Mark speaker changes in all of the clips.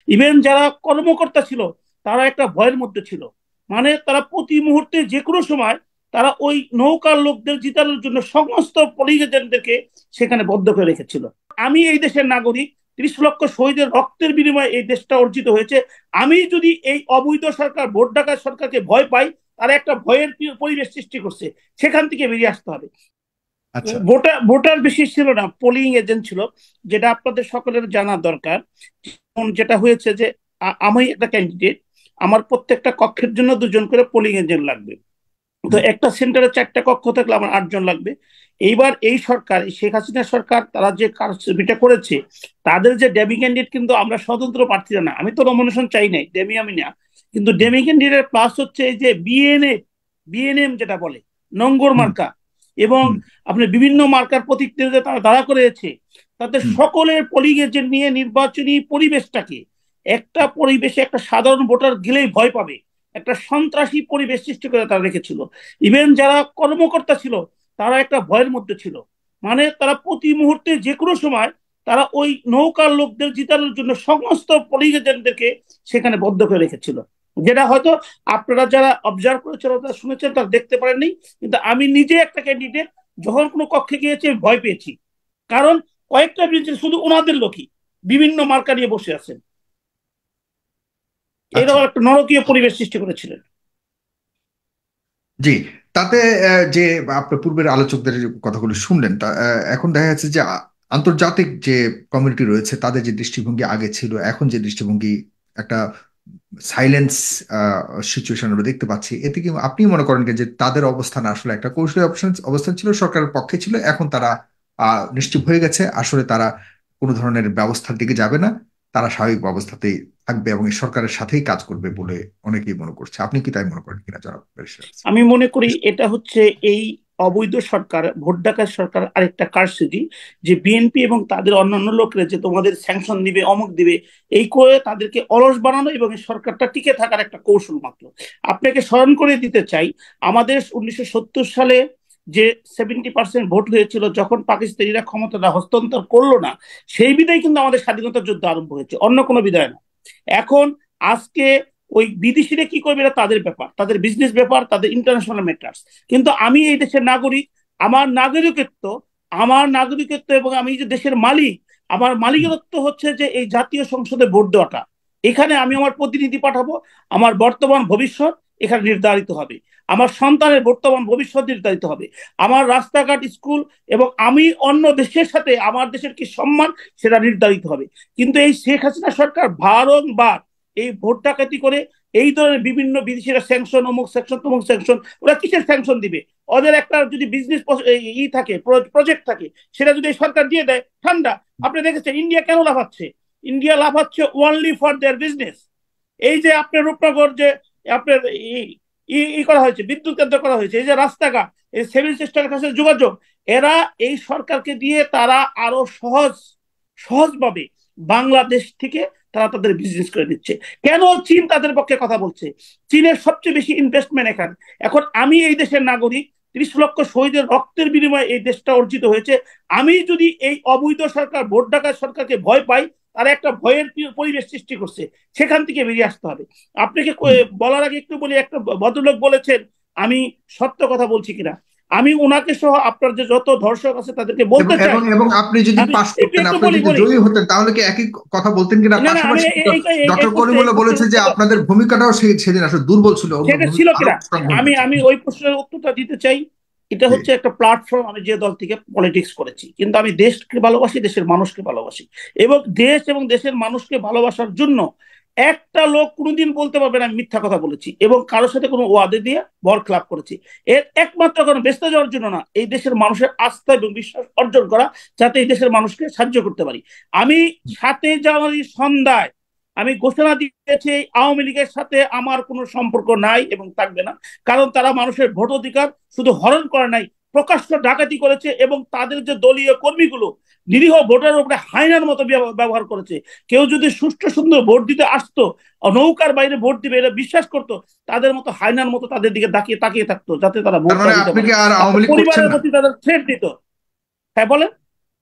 Speaker 1: Even যারা কর্মকর্তা ছিল তারা একটা ভয়ের মধ্যে ছিল। মানে তারা প্রতি মুহূর্তে যে কোনো সময় তারা ওই নৌকার লোকদের জিতানোর জন্য সমস্ত পুলিশ এজেন্টদেরকে সেখানে বদ্ধ করে রেখেছিল। আমি এই দেশের নাগরিক, ৩০ লক্ষ শহীদের রক্তের বিনিময়ে এই দেশটা অর্জিত হয়েছে। আমি যদি এই অবৈধ সরকার, ভোট ডাকাত সরকারকে ভয় পাই, তারা একটা ভয়ের পরিবেশ সৃষ্টি করছে, সেখান থেকে বেরিয়ে আসতে হবে।
Speaker 2: আচ্ছা।
Speaker 1: ভোটার বেশি ছিল না, পোলিং এজেন্ট ছিল, যেটা আপনাদের সকলের জানা দরকার। যেটা হয়েছে যে আমি একটা ক্যান্ডিডেট, আমার প্রত্যেকটা কক্ষের জন্য 2 জন করে পোলিং এজেন্ট লাগবে। তো একটা সেন্টারে 4টা কক্ষ থাকলে আমার 8 জন লাগবে। এইবার এই সরকার, শেখ হাসিনা সরকার, তারা যে কারচুপিটা করেছে, তাদের যে ডেমি ক্যান্ডিডেট, কিন্তু আমরা স্বতন্ত্র প্রার্থীরা না, আমি তো নমিনেশন চাই নাই, ডেমি আমি না, কিন্তু ডেমি ক্যান্ডিডেট প্লাস হচ্ছে এই যে বিএনএম যেটা বলে নঙ্গর
Speaker 2: হুম।
Speaker 1: মার্কা, এবং
Speaker 2: হুম।
Speaker 1: আপনি বিভিন্ন মার্কার প্রতীক যে তারা দাঁড়া করেছে, তাদের
Speaker 2: হুম।
Speaker 1: সকলের পোলিং এজেন্ট নিয়ে নির্বাচনী পরিবেশটাকে, একটা পরিবেশে একটা সাধারণ ভোটার গেলেই ভয় পাবে, একটা সন্ত্রাসী পরিবেশ সৃষ্টি করে তারা রেখেছিল। ইভেন যারা কর্মকর্তা ছিল তারা একটা ভয়ের মধ্যে ছিল। মানে তারা প্রতি মুহূর্তে যে কোনো সময় তারা ওই নৌকার লোকদের জিতানোর জন্য সমস্ত পুলিশ এজেন্টদেরকে সেখানে বদ্ধ করে রেখেছিল, যেটা হয়তো আপনারা যারা অবজার্ভ করেছেন, তারা শুনেছেন, তারা দেখতে পারেননি। কিন্তু আমি নিজে একটা ক্যান্ডিডেট, যখন কোনো কক্ষে গিয়েছি ভয় পেয়েছি, কারণ কয়েকটা বেঞ্চে শুধু ওনাদের লোকই বিভিন্ন মার্কা নিয়ে বসে আছেন।
Speaker 2: আচ্ছা।
Speaker 1: এরকম একটা নরকীয় পরিবেশ সৃষ্টি করেছিলেন।
Speaker 2: জি। তাতে যে আপনার পূর্বের আলোচকদের যে কথাগুলো শুনলেন, তা এখন দেখা যাচ্ছে যে আন্তর্জাতিক যে কমিউনিটি রয়েছে তাদের যে দৃষ্টিভঙ্গি আগে ছিল, এখন যে দৃষ্টিভঙ্গি, একটা সাইলেন্স সিচুয়েশন আমরা দেখতে পাচ্ছি। এতে কি আপনি মনে করেন যে তাদের অবস্থান আসলে একটা কৌশলী অবস্থান ছিল, সরকারের পক্ষে ছিল, এখন তারা নিশ্চুপ হয়ে গেছে, আসলে তারা কোনো ধরনের ব্যবস্থার দিকে যাবে না, তারা স্বাভাবিক অবস্থাতেই থাকবে এবং এই সরকারের সাথেই কাজ করবে বলে অনেকেই মনে করছে? আপনি কি তাই মনে করেন কিনা জনাব ব্যারিস্টার?
Speaker 1: আমি মনে করি এটা হচ্ছে এই অবৈধ সরকার, ভোট ডাকাত সরকার আরেকটা কারসাজি, যে বিএনপি এবং তাদের অন্যান্য লোকেরা যে তোমাদের স্যাংশন দিবে, অমুক দিবে, এই করে তাদেরকে অলস বানানো এবং এই সরকারটা টিকে থাকার একটা কৌশল মাত্র। আপনাকে স্মরণ করে দিতে চাই, আমাদের 1970 সালে যে 70% ভোট হয়েছিল, যখন পাকিস্তানিরা ক্ষমতাটা হস্তান্তর করলো না, সেই বিদায় কিন্তু আমাদের স্বাধীনতা যুদ্ধ আরম্ভ হয়েছে, অন্য কোনো বিদায় না। এখন আজকে ওই বিদেশিরা কি করবে এটা তাদের ব্যাপার, তাদের বিজনেস ব্যাপার, তাদের ইন্টারন্যাশনাল ম্যাটার্স। কিন্তু আমি এই দেশের নাগরিক, আমার নাগরিকত্ব, এবং আমি যে দেশের মালিক, আমার মালিকত্ব হচ্ছে যে এই জাতীয় সংসদে ভোট দেওয়াটা। এখানে আমি আমার প্রতিনিধি পাঠাবো, আমার বর্তমান ভবিষ্যৎ এখানে নির্ধারিত হবে, আমার সন্তানের বর্তমান ভবিষ্যৎ নির্ধারিত হবে, আমার রাস্তাঘাট, স্কুল, এবং আমি অন্য দেশের সাথে আমার দেশের কি সম্মান সেটা নির্ধারিত হবে। কিন্তু এই শেখ হাসিনা সরকার বারংবার এই ভোট ডাকাতি করে এই ধরনের বিভিন্ন বিদেশিরা স্যাংশন, অমুক স্যাংশন, তমুক স্যাংশন, ওরা কিসের স্যাংশন দিবে? ওদের একটা যদি বিজনেস ই থাকে, প্রজেক্ট থাকে, সেটা যদি সরকার দিয়ে দেয়, ঠান্ডা। আপনি দেখেছেন ইন্ডিয়া কেন লাফাচ্ছে? ইন্ডিয়া লাফাচ্ছে ওনলি ফর দেয়ার বিজনেস। এই যে আপনার রূপনগর যে আপনার ই করা হয়েছে, বিদ্যুৎ কেন্দ্র করা হয়েছে, এই যে রাস্তাঘাট, এই সিভিল সিস্টেমের কাছে যোগাযোগ, এরা এই সরকারকে দিয়ে তারা আরো সহজভাবে বাংলাদেশ থেকে তারা তাদের বিজনেস করে দিচ্ছে। কেন চীন তাদের পক্ষে কথা বলছে? চীনের সবচেয়ে বেশি ইনভেস্টমেন্ট এখানে। এখন আমি এই দেশের নাগরিক, ৩০ লক্ষ শহীদের রক্তের বিনিময়ে এই দেশটা অর্জিত হয়েছে। আমি যদি এই অবৈধ সরকার, ভোট ডাকাত সরকারকে ভয় পাই, তারা একটা ভয়ের পরিবেশ সৃষ্টি করছে, সেখান থেকে বেরিয়ে আসতে হবে। আপনাকে বলার আগে একটু বলি, একটা ভদ্রলোক বলেছেন আমি সত্য কথা বলছি কিনা। আমি ওনাকে সহ আপনার যে যত দর্শক আছে তাদেরকে
Speaker 2: এবং
Speaker 1: বলতে চাই,
Speaker 2: এবং এবং আপনি যদি
Speaker 1: আমি
Speaker 2: পাশ
Speaker 1: একটু
Speaker 2: করতেন,
Speaker 1: একটু
Speaker 2: আপনি
Speaker 1: বলি
Speaker 2: যদি
Speaker 1: বলি
Speaker 2: জয়ী হতেন, তাহলে কি একই কথা বলতেন কিনা?
Speaker 1: না না, আমি
Speaker 2: পাশাপাশি
Speaker 1: এই
Speaker 2: ডক্টর
Speaker 1: প্রশ্নের
Speaker 2: করিমুল্লাহ বলেছে যে আপনাদের ভূমিকাটাও সেদিন আসলে দুর্বল ছিল, অন্য
Speaker 1: সেটা ছিল
Speaker 2: ভূমিকা আরো
Speaker 1: কিনা,
Speaker 2: স্ট্রং হওয়া
Speaker 1: আমি
Speaker 2: উচিত ছিল।
Speaker 1: আমি ওই প্রশ্নের উত্তরটা দিতে চাই। এটা
Speaker 2: জি।
Speaker 1: হচ্ছে একটা প্ল্যাটফর্ম, আমি যে দল থেকে পলিটিক্স করেছি, কিন্তু আমি দেশকে ভালোবাসি, দেশের মানুষকে ভালোবাসি, এবং দেশ এবং দেশের মানুষকে ভালোবাসার জন্য একটা লোক কোনোদিন বলতে পারবে না আমি মিথ্যা কথা বলেছি এবং কারোর সাথে কোনো ওয়াদে দিয়ে বরখেলাপ করেছি। এর একমাত্র কারণ বেঁচে যাওয়ার জন্য না, এই দেশের মানুষের আস্থা এবং বিশ্বাস অর্জন করা, যাতে এই দেশের মানুষকে সাহায্য করতে পারি। আমি 7 জানুয়ারি সন্ধ্যায় আমি ঘোষণা দিয়েছি আওয়ামী লীগের সাথে আমার কোনো সম্পর্ক নাই এবং থাকবে না। কারণ তারা মানুষের ভোটাধিকার শুধু হরণ করে নাই, প্রকাশ্য ডাকাতি করেছে, এবং তাদের যে দলীয় কর্মীগুলো নিরীহ ভোটারের উপরে হায়নার মতো ব্যবহার করেছে। কেউ যদি সুষ্ঠু সুন্দর ভোট দিতে আসতো, নৌকার বাইরে ভোট দিবে এটা বিশ্বাস করতো, তাদের মতো হায়নার মতো তাদের দিকে তাকিয়ে তাকিয়ে থাকতো, যাতে তারা
Speaker 2: তার
Speaker 1: ভোট না
Speaker 2: মানে
Speaker 1: দিতে
Speaker 2: আপনি
Speaker 1: পারে।
Speaker 2: কি আর
Speaker 1: তাদের
Speaker 2: আওয়ামী লীগ করছেন
Speaker 1: পরিবারের
Speaker 2: না?
Speaker 1: প্রতি তাদের থ্রেট দিত। হ্যাঁ বলেন।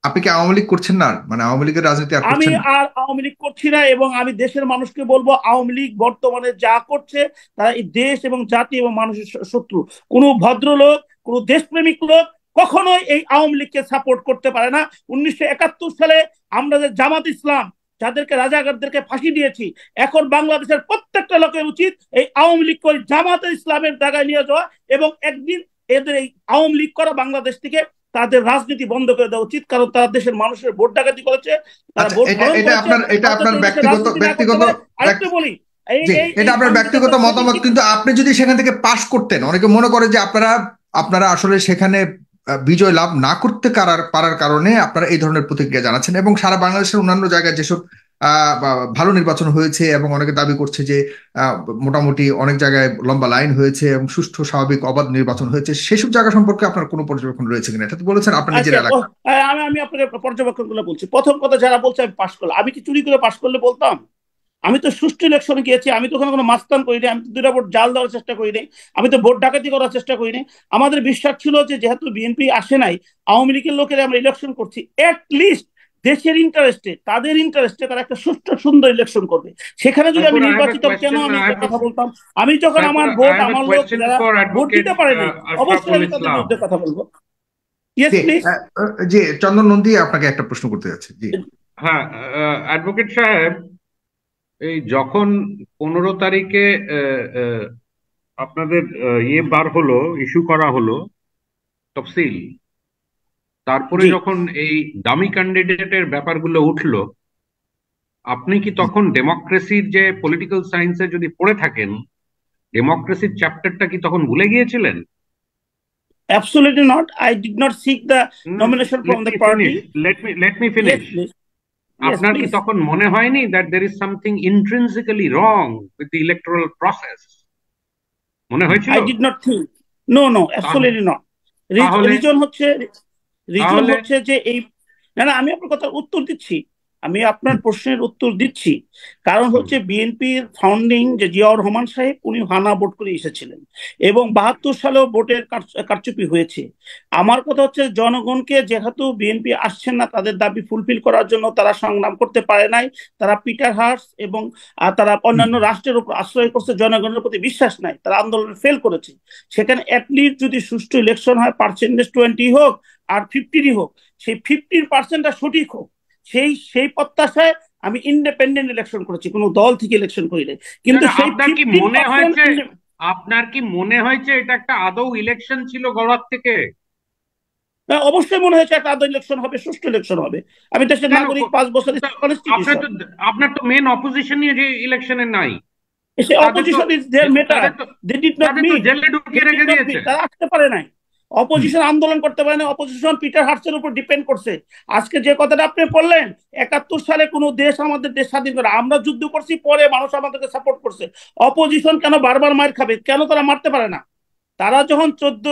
Speaker 2: আপনি কি আওয়ামী লীগ করছেন না, মানে আওয়ামী লীগের রাজনীতি আর
Speaker 1: আমি
Speaker 2: করছেন না?
Speaker 1: আর আওয়ামী লীগ করছি না, এবং আমি দেশের মানুষকে বলবো আওয়ামী লীগ বর্তমানে যা করছে তারা এই দেশ এবং জাতি এবং মানুষের শত্রু। কোনো ভদ্রলোক, কোনো দেশপ্রেমিক লোক কখনোই এই আওয়ামী লীগকে সাপোর্ট করতে পারে না। 1971 সালে আমরা যে জামাত ইসলাম, যাদেরকে রাজাকারদেরকে ফাঁসি দিয়েছি, এখন বাংলাদেশের প্রত্যেকটা লোকের উচিত এই আওয়ামী লীগকে ওই জামাতে ইসলামের জায়গায় নিয়ে যাওয়া, এবং একদিন এদের এই আওয়ামী লীগ করা বাংলাদেশ থেকে তাদের রাজনীতি বন্ধ করে দেওয়া উচিত, কারণ তারা দেশের মানুষের ভোট ডাকাতি করেছে, তারা
Speaker 2: আচ্ছা,
Speaker 1: ভোট
Speaker 2: এটা
Speaker 1: হরণ
Speaker 2: এটা
Speaker 1: করেছে,
Speaker 2: আপনার এটা
Speaker 1: অথচ
Speaker 2: আপনার
Speaker 1: এই দেশে
Speaker 2: ব্যক্তিগত
Speaker 1: রাজনীতি না করতে
Speaker 2: ব্যক্তিগত
Speaker 1: পারে। আরেকটু
Speaker 2: ব্যক্তি-
Speaker 1: বলি, এই
Speaker 2: জি,
Speaker 1: এই
Speaker 2: এটা
Speaker 1: এই
Speaker 2: আপনার ব্যক্তিগত
Speaker 1: সংবিধানটা সেদিন
Speaker 2: মতামত, কিন্তু আপনি যদি সেখান থেকে পাশ করতেন, অনেকে মনে করে যে আপনারা আপনারা আসলে সেখানে বিজয় লাভ না করতে পারার কারণে আপনারা এই ধরনের প্রতিক্রিয়া জানাচ্ছেন, এবং সারা বাংলাদেশের অন্যান্য জায়গায় যেসব ভালো নির্বাচন হয়েছে এবং অনেকে দাবি করছে যে আহ, মোটামুটি অনেক জায়গায় লম্বা লাইন হয়েছে এবং সুষ্ঠু স্বাভাবিক অবাধ নির্বাচন হয়েছে, সেসব জায়গা সম্পর্কে আপনার কোনো পর্যবেক্ষণ রয়েছে কিনা? এটা তো বলেছেন আপনার নিজের
Speaker 1: আচ্ছা,
Speaker 2: এলাকা।
Speaker 1: আমি আমি আপনাকে পর্যবেক্ষণ গুলো বলছি। প্রথম কথা, যারা বলছে আমি পাশ করলাম, আমি কি চুরি করে পাশ করলে বলতাম? আমি তো সুষ্ঠু ইলেকশনে গিয়েছি, আমি তো ওখানে কোনো মাস্তান করিনি, আমি তো দুটা ভোট জাল দেওয়ার চেষ্টা করিনি, আমি তো ভোট ডাকাতি করার চেষ্টা করিনি। আমাদের বিশ্বাস ছিল যে যেহেতু বিএনপি আসে নাই, আওয়ামী লীগের লোকেরা আমরা ইলেকশন করছি, এট লিস্ট দেশের ইন্টারেস্টে, তাদের ইন্টারেস্টে তারা একটা সুষ্ঠু সুন্দর ইলেকশন করবে। সেখানে যদি আমি
Speaker 3: Saifur, I have a
Speaker 1: নির্বাচিত হব, কেন
Speaker 3: question.
Speaker 1: আমি
Speaker 3: I
Speaker 1: এটা
Speaker 3: have a
Speaker 1: কথা বলতাম? আমি যখন
Speaker 3: Saifur,
Speaker 1: আমার
Speaker 3: I
Speaker 1: ভোট,
Speaker 3: have a
Speaker 1: আমার লোক
Speaker 3: question
Speaker 1: যারা
Speaker 3: for
Speaker 1: ভোট দিতে
Speaker 3: Advocate
Speaker 1: পারে নাই, অবশ্যই
Speaker 3: Ashraful
Speaker 1: আমি তাদের
Speaker 3: Islam.
Speaker 1: বিরুদ্ধে কথা বলবো। Yes
Speaker 2: ji,
Speaker 1: please.
Speaker 2: জি, চন্দন নন্দী আপনাকে একটা প্রশ্ন করতে যাচ্ছে। জি,
Speaker 3: হ্যাঁ, অ্যাডভোকেট সাহেব, এই যখন 15 তারিখে আহ, আহ, আপনাদের ইয়ে বার হলো, ইস্যু করা হলো তফসিল, তারপরে
Speaker 1: জি,
Speaker 3: যখন এই দামি ক্যান্ডিডেটের ব্যাপারগুলো উঠলো, আপনি কি তখন ডেমোক্রেসির যে পলিটিক্যাল সায়েন্সে যদি পড়ে থাকেন, ডেমোক্রেসির চ্যাপ্টারটা কি তখন ভুলে গিয়েছিলেন?
Speaker 1: absolutely not. I did not seek the nomination
Speaker 3: let
Speaker 1: from the
Speaker 3: me finish
Speaker 1: party.
Speaker 3: Let me
Speaker 1: Yes,
Speaker 3: finish
Speaker 1: please. Yes,
Speaker 3: আপনার কি
Speaker 1: please.
Speaker 3: তখন মনে হয়নি that there is something intrinsically wrong with the electoral process? মনে হয়েছিল?
Speaker 1: I did not think. No, no,
Speaker 3: তাহ-
Speaker 1: absolutely not.
Speaker 3: তাহলে
Speaker 1: reason হচ্ছে, রিজন
Speaker 3: তাহলে
Speaker 1: হচ্ছে যে এই, না না, আমি আপনার কথা উত্তর দিচ্ছি, আমি আপনার প্রশ্নের উত্তর দিচ্ছি। কারণ
Speaker 3: হুম,
Speaker 1: হচ্ছে বিএনপির ফাউন্ডিং যে জিয়াউর রহমান সাহেব, উনি হানা ভোট করে এসেছিলেন, এবং 72 সালেও ভোটের কারচুপি হয়েছে। আমার কথা হচ্ছে জনগণকে, যেহেতু বিএনপি আসছেন না, তাদের দাবি ফুলফিল করার জন্য তারা সংগ্রাম করতে পারে নাই, তারা পিটার হার্স এবং তারা
Speaker 2: হুম,
Speaker 1: অন্যান্য রাষ্ট্রের উপর আশ্রয় করছে, জনগণের প্রতি বিশ্বাস নাই, তারা আন্দোলন ফেল করেছে। সেখানে অ্যাটলিস্ট যদি সুষ্ঠু ইলেকশন হয়, পার্সেন্টেজ 20 হোক আর 50 হোক, সেই 50%টা সঠিক হোক, সেই সেই প্রত্যাশায় আমি ইন্ডিপেন্ডেন্ট ইলেকশন করেছি, কোনো দল থেকে ইলেকশন করি নাই।
Speaker 3: না,
Speaker 1: কিন্তু
Speaker 3: না,
Speaker 1: সেই
Speaker 3: আপনার কি
Speaker 1: ফিফটিন
Speaker 3: মনে
Speaker 1: পার্সেন্ট
Speaker 3: হয়েছে, আপনার কি মনে হয়েছে এটা একটা আদৌ ইলেকশন ছিল গড়ার থেকে?
Speaker 1: অবশ্যই মনে হয়েছে একটা আদৌ ইলেকশন হবে, সুষ্ঠু ইলেকশন হবে। আমি দেশের
Speaker 3: কেন
Speaker 1: নাগরিক, 5 বছর
Speaker 3: আপনার
Speaker 1: কনস্টিটিউশন।
Speaker 3: তো আপনার তো মেন অপোজিশনই যে ইলেকশনে নাই।
Speaker 1: সেই
Speaker 3: তাদের তো
Speaker 1: অপোজিশন ইজ দেয়ার মেটার,
Speaker 3: তাদের তো
Speaker 1: দে ডিড নট
Speaker 3: তাদের তো
Speaker 1: মিট,
Speaker 3: জেলে
Speaker 1: দে
Speaker 3: ঢুকিয়ে
Speaker 1: ডিড
Speaker 3: রেখে
Speaker 1: নট
Speaker 3: দিয়েছে।
Speaker 1: মিট, তারা আসতে পারে নাই।
Speaker 2: হুম।
Speaker 1: অপোজিশন আন্দোলন করতে পারে না, অপোজিশন পিটার হার্টসের উপর ডিপেন্ড করছে। আজকে যে কথাটা আপনি বললেন, 71 সালে কোনো দেশ আমাদের দেশ স্বাধীন করে, আমরা যুদ্ধ করছি, পরে মানুষ আমাদেরকে সাপোর্ট করছে। অপোজিশন কেন বারবার মার খাবে? কেন তারা মারতে পারে না? তারা যখন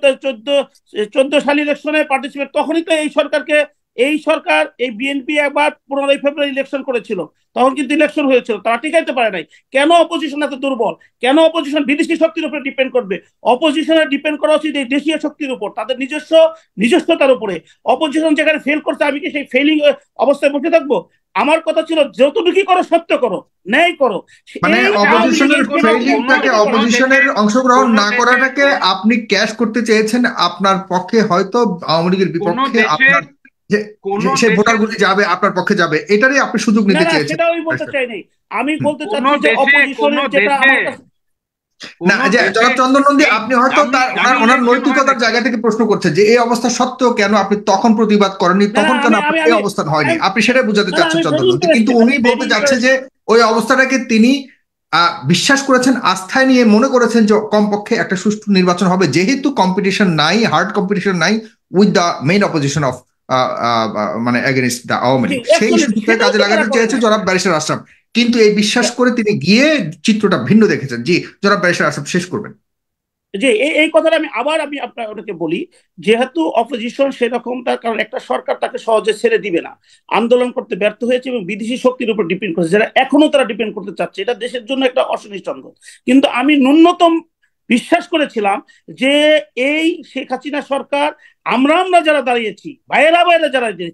Speaker 1: চোদ্দ সাল ইলেকশনে পার্টিসিপেট, তখনই তো এই সরকার, এই বিএনপি একবার 15 ফেব্রুয়ারি ইলেকশন করেছিল, তখন কিন্তু ইলেকশন হয়েছিল, তারা টিকাইতে পারে নাই। কেন অপোজিশন এত দুর্বল? কেন অপোজিশন বিদেশি শক্তির উপরে ডিপেন্ড করবে? অপোজিশনের ডিপেন্ড করা উচিত এই দেশীয় শক্তির উপর, তাদের নিজস্বতার উপরে। অপোজিশন যেখানে ফেল করছে, আমি কি সেই ফেলিং অবস্থায় বসে থাকবো? আমার কথা ছিল, যতটুকু করো সত্য করো, ন্যায় করো।
Speaker 2: মানে
Speaker 1: এই আওয়ামী
Speaker 2: অপোজিশনের
Speaker 1: লীগের
Speaker 3: কোনো কোনো
Speaker 2: ফেইলিংটাকে,
Speaker 3: কোনো
Speaker 2: অপোজিশনের
Speaker 3: দেশে
Speaker 2: অংশগ্রহণ
Speaker 3: কোনো
Speaker 2: না
Speaker 3: দেশে
Speaker 2: করাটাকে আপনি ক্যাশ করতে চেয়েছেন আপনার পক্ষে, হয়তো আওয়ামী লীগের
Speaker 3: কোনো
Speaker 2: বিপক্ষে
Speaker 3: দেশের
Speaker 2: আপনার যে
Speaker 3: কোনো
Speaker 2: সে
Speaker 3: দেশের
Speaker 2: ভোটারগুলি যাবে আপনার পক্ষে যাবে, এটারই আপনি সুযোগ
Speaker 1: না
Speaker 2: নিতে
Speaker 1: না,
Speaker 2: চেয়েছেন।
Speaker 1: সেটাও আমি বলতে চাই নাই। আমি
Speaker 2: হুম।
Speaker 1: বলতে চাচ্ছি যে
Speaker 3: কোনো
Speaker 1: অপোজিশনের যেটা
Speaker 3: দেশে
Speaker 1: আমার কাছে,
Speaker 2: না,
Speaker 3: কোনো
Speaker 2: যে
Speaker 3: দেশে
Speaker 2: জনাব চন্দন নন্দী,
Speaker 3: এই
Speaker 2: আপনি হয়তো
Speaker 3: দামি
Speaker 2: তার ওনার
Speaker 3: দামি
Speaker 2: ওনার
Speaker 3: ইলেকশন হয়
Speaker 2: নৈতিকতার
Speaker 3: নাকি?
Speaker 2: জায়গা থেকে প্রশ্ন করছেন যে এই অবস্থা সত্ত্বেও কেন আপনি তখন প্রতিবাদ করেননি,
Speaker 1: না না,
Speaker 2: তখন কেন
Speaker 1: আমি
Speaker 2: আপনার
Speaker 1: আমি
Speaker 2: এই
Speaker 1: আমি
Speaker 2: অবস্থান হয়নি,
Speaker 1: আমি-
Speaker 2: আপনি সেটাই বোঝাতে
Speaker 1: না না,
Speaker 2: চাচ্ছেন
Speaker 1: আমি
Speaker 2: চন্দন
Speaker 1: ভেরি
Speaker 2: নন্দী, কিন্তু
Speaker 1: ইন্টারেস্টেড,
Speaker 2: উনি
Speaker 1: আমি ভেরি
Speaker 2: বলতে চাচ্ছে যে
Speaker 1: ইন্টারেস্টেড।
Speaker 2: ওই অবস্থাটাকে তিনি বিশ্বাস করেছেন, আস্থায় নিয়ে মনে করেছেন যে কমপক্ষে একটা সুষ্ঠু নির্বাচন হবে, যেহেতু কম্পিটিশন নাই, হার্ড কম্পিটিশন নাই with the main opposition of মানে against the Awami
Speaker 1: ji,
Speaker 2: League, সেই
Speaker 1: অ্যাবসলিউটলি,
Speaker 2: সুযোগটা
Speaker 1: সেটাও
Speaker 2: কাজে
Speaker 1: তো তারা
Speaker 2: লাগাতে
Speaker 1: করে
Speaker 2: চেয়েছে
Speaker 1: নাই।
Speaker 2: জনাব ব্যারিস্টার আশরাফ, কিন্তু এই বিশ্বাস করে তিনি গিয়ে চিত্রটা ভিন্ন দেখেছেন। জি, জনাব ব্যারিস্টার আশরাফ শেষ করবেন।
Speaker 1: যে এই কথাটা আমি আপনার ওটাকে বলি, যেহেতু অপোজিশন সেরকম, তার কারণ একটা সরকার তাকে সহজে ছেড়ে দিবে না, আন্দোলন করতে ব্যর্থ হয়েছে এবং বিদেশি শক্তির উপর ডিপেন্ড করছে, যারা এখনো তারা ডিপেন্ড করতে চাচ্ছে, এটা দেশের জন্য একটা অশনি সংকেত। কিন্তু আমি ন্যূনতম বিশ্বাস করেছিলাম যে এই শেখ হাসিনা সরকার, আমরা যারা দাঁড়িয়েছি, ভাইয়েরা যারা দাঁড়িয়েছি,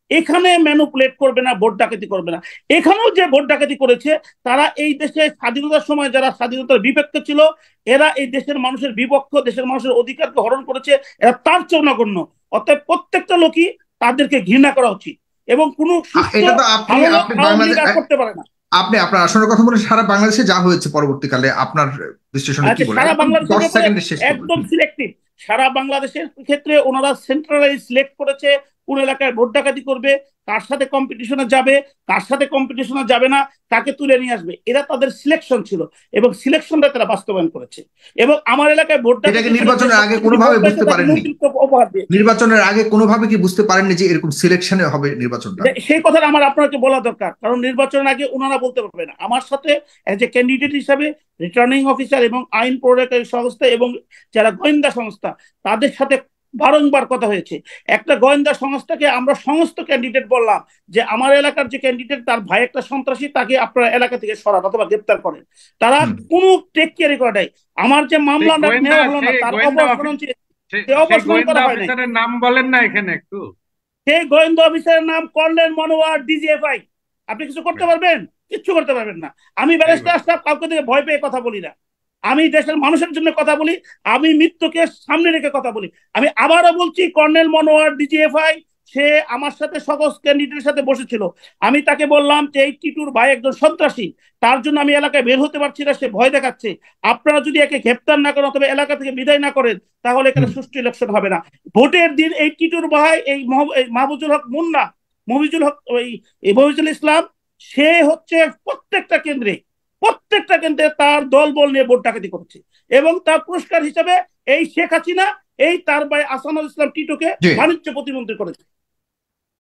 Speaker 1: এখানে ম্যানুপুলেট করবে না, ভোট ডাকাতি করবে না। এখানেও যে ভোট ডাকাতি করেছে তারা এই দেশে স্বাধীনতার সময় যারা স্বাধীনতার বিপক্ষে ছিল, এরা এই দেশের মানুষের বিপক্ষ, দেশের মানুষের অধিকারকে হরণ করেছে, এরা তার চেয়েও নগণ্য। অতএব প্রত্যেকটা লোকই তাদেরকে ঘৃণা করা উচিত, এবং কোন সুস্থ
Speaker 2: এটা তো আপনি
Speaker 1: ভালো লোক
Speaker 2: আপনি
Speaker 1: আওয়ামী
Speaker 2: বাংলাদেশ
Speaker 1: লীগ আর করতে পারে না।
Speaker 2: আপনি আপনার আসনের কথা বলে সারা বাংলাদেশে যা হয়েছে পরবর্তীকালে আপনার বিশ্লেষণে কি
Speaker 1: আচ্ছা,
Speaker 2: বলে
Speaker 1: সারা
Speaker 2: একদম
Speaker 1: বাংলাদেশের
Speaker 2: 10
Speaker 1: ব্যাপারে
Speaker 2: সেকেন্ডে শেষ করবেন।
Speaker 1: একদম সিলেক্টিভ। সারা বাংলাদেশের ক্ষেত্রে ওনারা সেন্ট্রালাইজ সিলেক্ট করেছে কোন এলাকায় ভোট ডাকাতি করবে, কার সাথে কম্পিটিশনে যাবে, কার সাথে কম্পিটিশনে যাবে না, কাকে তুলে নিয়ে আসবে, এরা তাদের সিলেকশন ছিল, এবং সিলেকশনটা তারা বাস্তবায়ন করেছে। এবং আমার এলাকায় ভোট
Speaker 2: এটাকে
Speaker 1: ডাকাতি
Speaker 2: নির্বাচনের আগে কোনোভাবে বুঝতে পারেননি?
Speaker 1: উপহার দিয়েছে।
Speaker 2: নির্বাচনের আগে কোনোভাবে কি বুঝতে পারেননি যে এরকম সিলেকশনে হবে নির্বাচনটা?
Speaker 1: সেই কথাটা আমার আপনাকে বলা দরকার, কারণ নির্বাচনের আগে ওনারা বলতে পারবে না। আমার সাথে এজ এ ক্যান্ডিডেট হিসাবে রিটার্নিং অফিসার এবং আইন প্রয়োগকারী সংস্থা এবং যারা গোয়েন্দা সংস্থা, তাদের সাথে বারংবার কথা হয়েছে। একটা গোয়েন্দা সংস্থাকে আমরা সমস্ত ক্যান্ডিডেট বললাম যে আমার এলাকার যে ক্যান্ডিডেট তার ভাই একটা সন্ত্রাসী, তাকে আপনার এলাকা থেকে সরান অথবা গ্রেপ্তার করেন। তারা কোনো টেক কেয়ারই করে নাই। আমার যে মামলা নেওয়া হলো না, তার অপসারণ করা হয় নাই।
Speaker 3: নাম বলেন না এখানে একটু।
Speaker 1: সেই গোয়েন্দা অফিসারের নাম কর্নেল মনোয়ার, ডিজিএফআই। আপনি কিছু করতে পারবেন? কিচ্ছু করতে পারবেন না। আমি ব্যারিস্টার সাহেব কাউকে থেকে ভয় পেয়ে কথা বলি না। আমি দেশের মানুষের জন্য কথা বলি, আমি মৃত্যুকে সামনে রেখে কথা বলি। আমি আবারও বলছি, কর্নেল মনোয়ার, ডিজিএফআই, সে আমার সাথে সকল ক্যান্ডিডেটের সাথে বসেছিল। আমি তাকে বললাম যে এই টিটুর ভাই একজন সন্ত্রাসী, তার জন্য আমি এলাকায় বের হতে পারছি না, সে ভয় দেখাচ্ছে। আপনারা যদি একে গ্রেপ্তার না করেন অথবা এলাকা থেকে বিদায় না করেন, তাহলে এখানে সুষ্ঠু ইলেকশন হবে না। ভোটের দিন এই টিটুর ভাই, এই মাহবুজুল হক মুন্না, মফিজুল হক, এই মফিজুল ইসলাম, সে হচ্ছে প্রত্যেকটা কেন্দ্রে তার দল বল নিয়ে ভোট ডাকাতি করছে, এবং তার পুরস্কার হিসাবে এই শেখ হাসিনা এই তার ভাই আসানুল ইসলাম টিটুকে বাণিজ্য প্রতিমন্ত্রী করেছে।